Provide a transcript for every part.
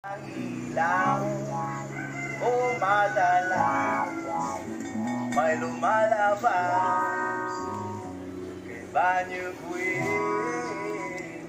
Ilaw o madalas may lumalabas kay banyo buwin.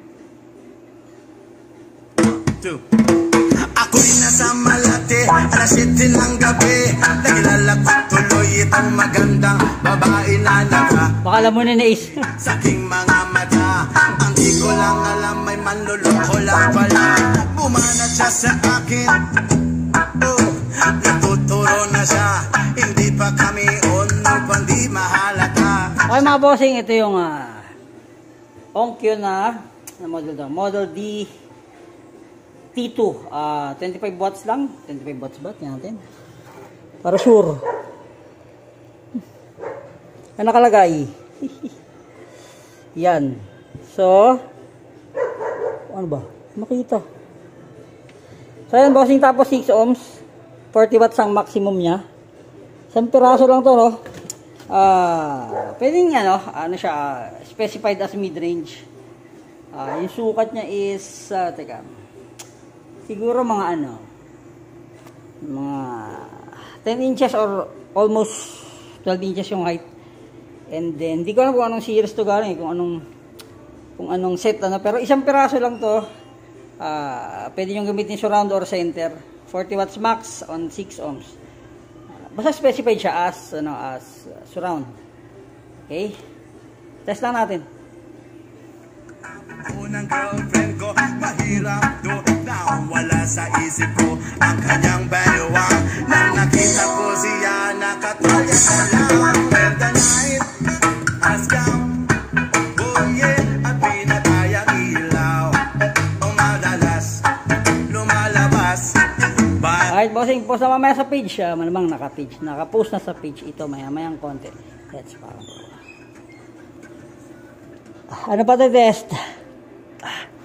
Ako'y nasa Malate, alas 7 ng gabi. Naglalak ko tuloy itong magandang babae na naka. Baka alam mo na Ace. Sa aking mga mata, ang di ko lang alam may manluloko lang pala. Bumanat siya sa akin, oh, natuturo na siya. Hindi pa kami on, pang di mahalata. Okay mga bossing, ito yung Onkyo na model daw. Model D T2, 25 watts lang. 25 watts ba? Tingnan natin. Para sure. Ano nakalagay? Yan. So, ano ba? Makita. So, yan bossing, tapos 6 ohms. 40 watts ang maximum niya. Isang piraso lang to, no? Pwedeng, ano siya, specified as mid-range. Yung sukat niya is, teka, siguro mga mga 10 inches or almost 12 inches yung height. And then, hindi ko alam kung anong series to galing, kung anong set, pero isang piraso lang to. Pwede nyo gamitin surround or center. 40 watts max on 6 ohms. Basta specified siya as surround. Okay? Test lang natin. Unang girlfriend ko, mahirap to na wala sa isip ko ang kanyang bayawang. Nang nakita ko siya, nakatulya ko lang. When the night has come, oh yeah, at pinatayang ilaw o madalas lumalabas. Alright bossing, post na mamaya sa page. Malamang naka-post na sa page ito maya-mayang konti. Let's parang ano pa the test?